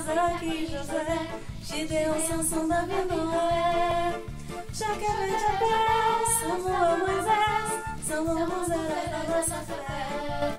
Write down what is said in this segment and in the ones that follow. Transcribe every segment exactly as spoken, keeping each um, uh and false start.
Isaac, José, Gideão, Sansão, Davi, Noé, Jaqueline, Abel, Samuel, Moisés, Salomão, heróis da nossa fé.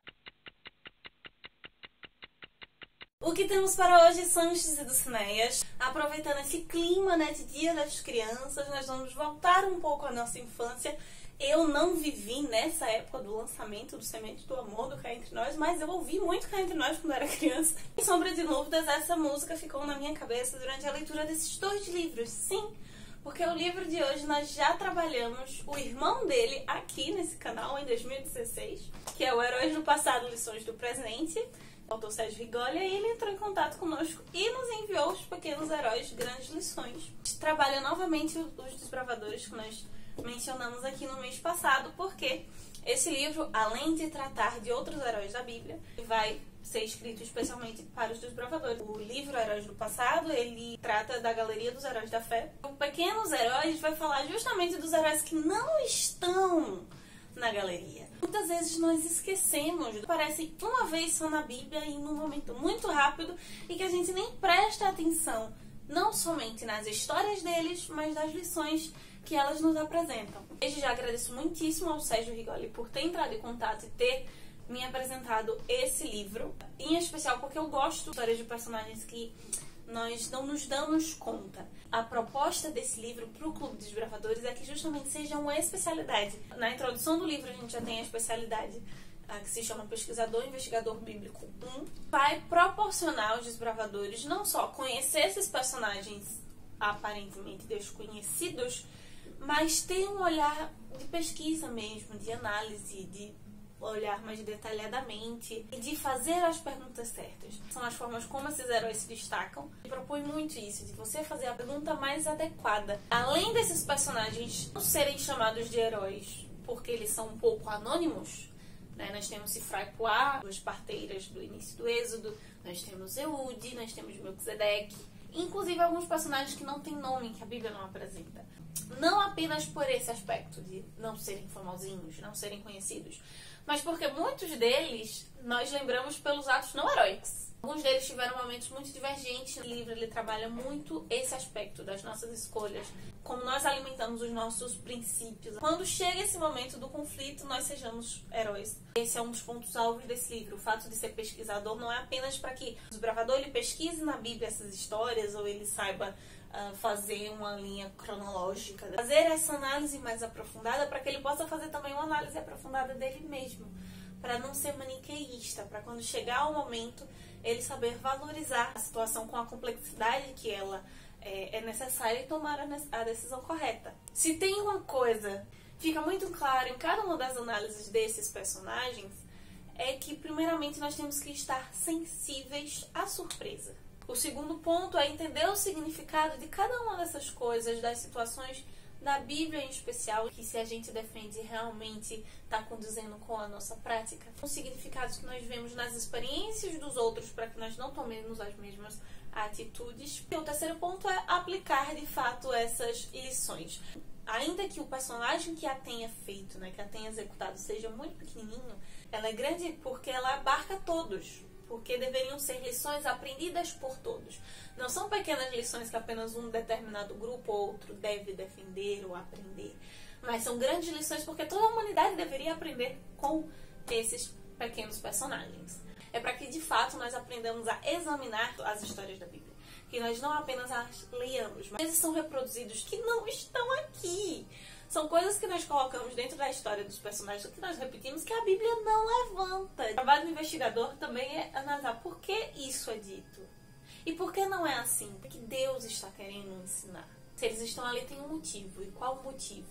O que temos para hoje são os Dulcineias. Aproveitando esse clima, né, de Dia das Crianças, nós vamos voltar um pouco à nossa infância. Eu não vivi nessa época do lançamento do Semente do Amor do Cá Entre Nós, mas eu ouvi muito Cá Entre Nós quando era criança. Sem sombra de dúvidas, essa música ficou na minha cabeça durante a leitura desses dois livros. Sim, porque o livro de hoje nós já trabalhamos o irmão dele aqui nesse canal em dois mil e dezesseis, que é o Heróis do Passado, Lições do Presente. O autor Sérgio Rigoli, e ele entrou em contato conosco e nos enviou os pequenos heróis, grandes lições. A gente trabalha novamente os desbravadores que nós mencionamos aqui no mês passado, porque esse livro, além de tratar de outros heróis da Bíblia, vai ser escrito especialmente para os desbravadores. O livro Heróis do Passado, ele trata da galeria dos heróis da fé. O Pequenos Heróis vai falar justamente dos heróis que não estão na galeria. Muitas vezes nós esquecemos, parece uma vez só na Bíblia e num momento muito rápido, e que a gente nem presta atenção, não somente nas histórias deles, mas das lições que elas nos apresentam. Desde já agradeço muitíssimo ao Sérgio Rigoli por ter entrado em contato e ter me apresentado esse livro, em especial porque eu gosto de histórias de personagens que nós não nos damos conta. A proposta desse livro para o Clube dos Desbravadores é que justamente seja uma especialidade. Na introdução do livro a gente já tem a especialidade a que se chama Pesquisador Investigador Bíblico um. Vai proporcionar aos desbravadores não só conhecer esses personagens aparentemente desconhecidos, mas ter um olhar de pesquisa mesmo, de análise, de olhar mais detalhadamente e de fazer as perguntas certas. São as formas como esses heróis se destacam. E propõe muito isso, de você fazer a pergunta mais adequada. Além desses personagens não serem chamados de heróis porque eles são um pouco anônimos, né? Nós temos Sifra e Puá, duas parteiras do início do Êxodo, nós temos Eude, nós temos Melquisedeque, inclusive alguns personagens que não têm nome, que a Bíblia não apresenta. Não apenas por esse aspecto de não serem famosinhos, não serem conhecidos, mas porque muitos deles nós lembramos pelos atos não heróicos. Alguns deles tiveram momentos muito divergentes. O livro ele trabalha muito esse aspecto das nossas escolhas, como nós alimentamos os nossos princípios. Quando chega esse momento do conflito, nós sejamos heróis. Esse é um dos pontos alvos desse livro. O fato de ser pesquisador não é apenas para que o desbravador ele pesquise na Bíblia essas histórias ou ele saiba uh, fazer uma linha cronológica. Fazer essa análise mais aprofundada para que ele possa fazer também uma análise aprofundada dele mesmo. Para não ser maniqueísta, para quando chegar o momento ele saber valorizar a situação com a complexidade que ela é, é necessária e tomar a decisão correta. Se tem uma coisa que fica muito claro em cada uma das análises desses personagens, é que primeiramente nós temos que estar sensíveis à surpresa. O segundo ponto é entender o significado de cada uma dessas coisas, das situações da Bíblia em especial, que se a gente defende realmente está condizendo com a nossa prática. Os significados que nós vemos nas experiências dos outros para que nós não tomemos as mesmas atitudes. E o terceiro ponto é aplicar de fato essas lições. Ainda que o personagem que a tenha feito, né, que a tenha executado seja muito pequenininho, ela é grande porque ela abarca todos. Porque deveriam ser lições aprendidas por todos. Não são pequenas lições que apenas um determinado grupo ou outro deve defender ou aprender. Mas são grandes lições porque toda a humanidade deveria aprender com esses pequenos personagens. É para que, de fato, nós aprendamos a examinar as histórias da Bíblia. Que nós não apenas as leiamos, mas eles são reproduzidos que não estão aqui. São coisas que nós colocamos dentro da história dos personagens, que nós repetimos, que a Bíblia não levanta. O trabalho do investigador também é analisar por que isso é dito. E por que não é assim? O que Deus está querendo ensinar? Se eles estão ali, tem um motivo. E qual o motivo?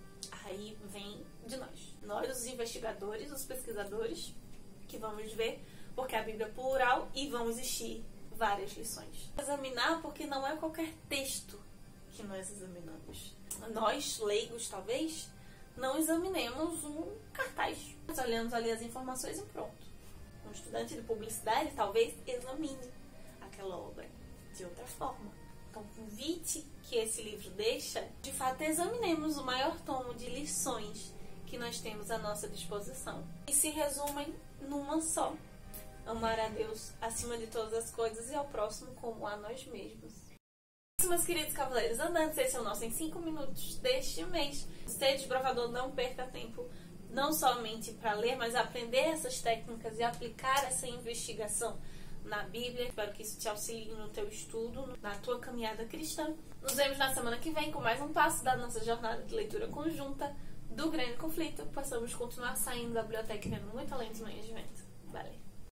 Aí vem de nós. Nós, os investigadores, os pesquisadores, que vamos ver, porque a Bíblia é plural e vão existir várias lições. Examinar porque não é qualquer texto que nós examinamos. Nós, leigos, talvez, não examinemos um cartaz. Nós olhamos ali as informações e pronto. Um estudante de publicidade, talvez, examine aquela obra de outra forma. Então, o convite que esse livro deixa, de fato, examinemos o maior tomo de lições que nós temos à nossa disposição. E se resumem numa só. amar a Deus acima de todas as coisas e ao próximo como a nós mesmos. Meus queridos cavaleiros andantes, esse é o nosso em cinco minutos deste mês. Ser desbravador, não perca tempo, não somente para ler, mas aprender essas técnicas e aplicar essa investigação na Bíblia. Espero que isso te auxilie no teu estudo, na tua caminhada cristã. Nos vemos na semana que vem com mais um passo da nossa jornada de leitura conjunta do Grande Conflito. Possamos continuar saindo da biblioteca e vendo muito além dos meios de vento. Valeu!